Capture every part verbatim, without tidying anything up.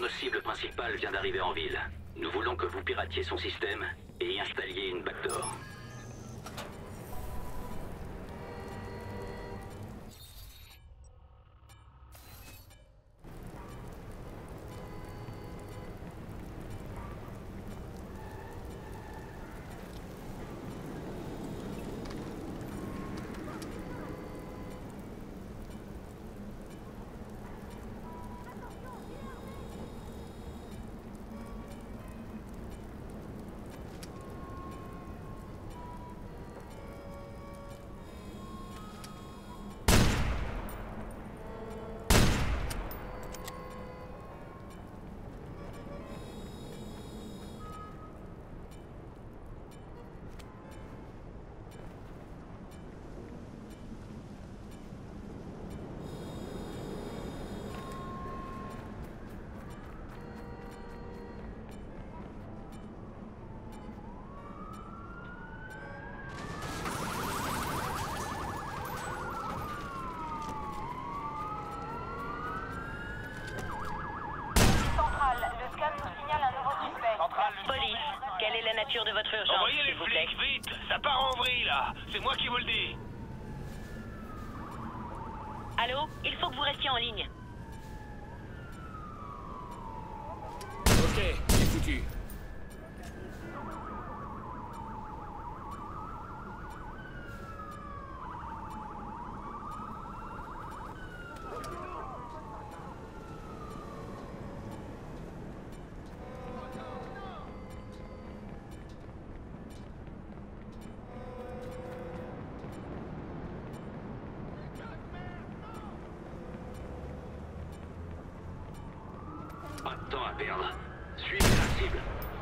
Notre cible principale vient d'arriver en ville. Nous voulons que vous piratiez son système et y installiez une backdoor. De votre urgence, envoyez les s'il vous plaît. flics, vite. Ça part en vrille, là. C'est moi qui vous le dis. Allô? Il faut que vous restiez en ligne. Ok, c'est foutu. Pas de temps à perdre. Suivez la cible.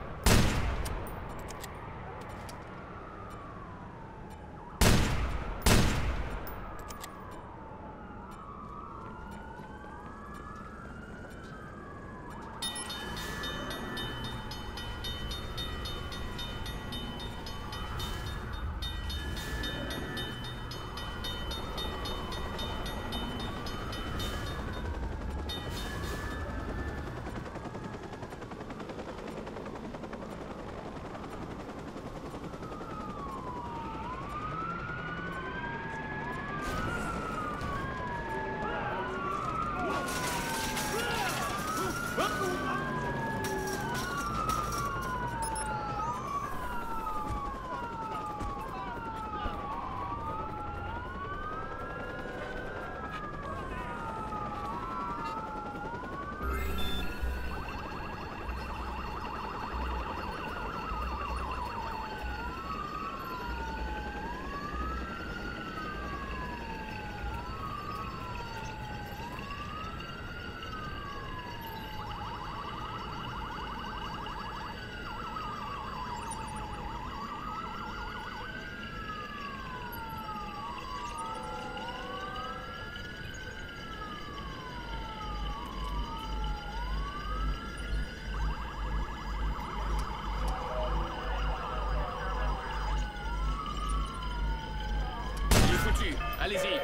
Allez-y.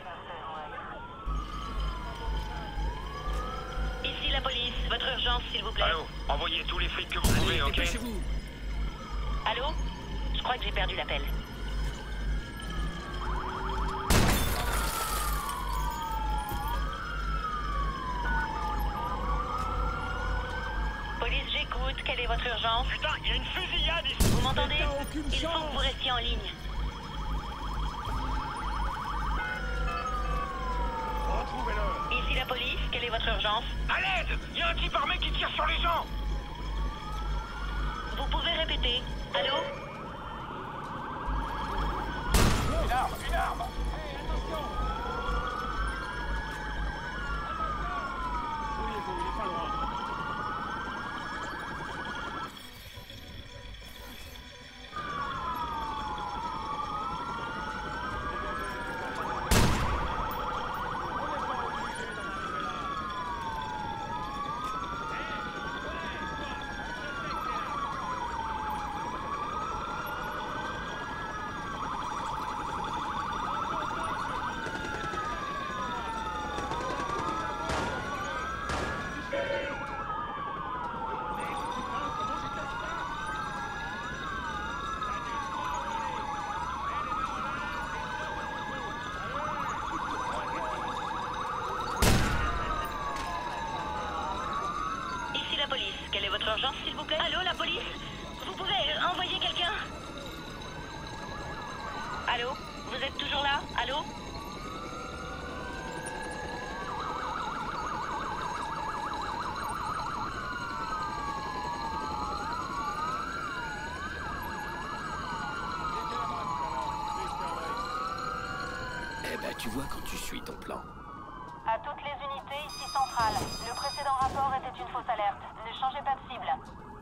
Ici la police. Votre urgence, s'il vous plaît. Allô, envoyez tous les flics que vous pouvez, ok? Dépêchez-vous. Allô? Je crois que j'ai perdu l'appel. Police, j'écoute. Quelle est votre urgence? Putain, il y a une fusillade ici! Vous m'entendez? Il faut que vous restiez en ligne. Retrouvez-le! Ici la police. Quelle est votre urgence? À l'aide! Il y a un type armé qui tire sur les gens! Vous pouvez répéter. Allô? Une arme! Une arme! votre urgence, s'il vous plaît? Allô, la police? Vous pouvez euh, envoyer quelqu'un? Allô? Vous êtes toujours là? Allô? Eh ben, tu vois quand tu suis ton plan. À toutes les unités, ici centrale. Le précédent rapport était une fausse alerte. Ne changez pas de cible.